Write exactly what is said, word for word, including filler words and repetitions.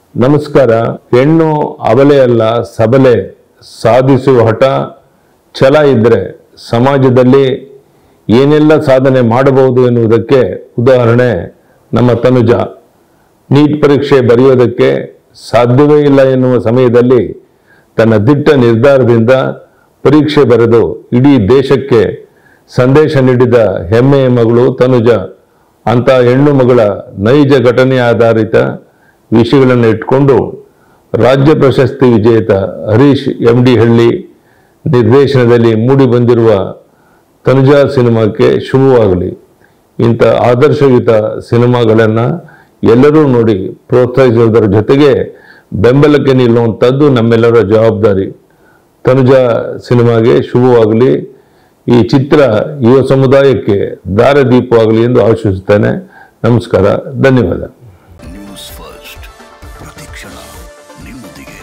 ನಮಸ್ಕಾರ. ಹೆಣ್ಣು ಅಬಲೆ ಅಲ್ಲ, ಸಬಲೆ. ಸಾಧಿಸುವ ಹಠ, ಛಲ ಇದ್ದರೆ ಸಮಾಜದಲ್ಲಿ ಏನೆಲ್ಲ ಸಾಧನೆ ಮಾಡಬಹುದು ಎನ್ನುವುದಕ್ಕೆ ಉದಾಹರಣೆ ನಮ್ಮ ತನುಜ. ನೀಟ್ ಪರೀಕ್ಷೆ ಬರೆಯೋದಕ್ಕೆ ಸಾಧ್ಯವೇ ಇಲ್ಲ ಎನ್ನುವ ಸಮಯದಲ್ಲಿ ತನ್ನ ದಿಟ್ಟ ನಿರ್ಧಾರದಿಂದ ಪರೀಕ್ಷೆ ಬರೆದು ಇಡೀ ದೇಶಕ್ಕೆ ಸಂದೇಶ ನೀಡಿದ ಹೆಮ್ಮೆಯ ಮಗಳು ತನುಜ. ಅಂತ ಹೆಣ್ಣು ಮಗಳ ನೈಜ ಘಟನೆ ಆಧಾರಿತ ವಿಷಯಗಳನ್ನು ಇಟ್ಕೊಂಡು ರಾಜ್ಯ ಪ್ರಶಸ್ತಿ ವಿಜೇತ ಹರೀಶ್ ಎಂ ಡಿ ಹಳ್ಳಿ ನಿರ್ದೇಶನದಲ್ಲಿ ಮೂಡಿ ಬಂದಿರುವ ತನುಜಾ ಸಿನಿಮಾಕ್ಕೆ ಶುಭವಾಗಲಿ. ಇಂಥ ಆದರ್ಶಯುತ ಸಿನಿಮಾಗಳನ್ನು ಎಲ್ಲರೂ ನೋಡಿ ಪ್ರೋತ್ಸಾಹಿಸುವುದರ ಜೊತೆಗೆ ಬೆಂಬಲಕ್ಕೆ ನಿಲ್ಲುವಂಥದ್ದು ನಮ್ಮೆಲ್ಲರ ಜವಾಬ್ದಾರಿ. ತನುಜಾ ಸಿನಿಮಾಗೆ ಶುಭವಾಗಲಿ. ಈ ಚಿತ್ರ ಯುವ ಸಮುದಾಯಕ್ಕೆ ದಾರಿದೀಪವಾಗಲಿ ಎಂದು ಆಶಿಸುತ್ತೇನೆ. ನಮಸ್ಕಾರ, ಧನ್ಯವಾದ. ನ್ಯೂಸ್ ಫಸ್ಟ್ ಪ್ರತಿಕ್ಷಣ ನಿಮ್ಮೊಂದಿಗೆ.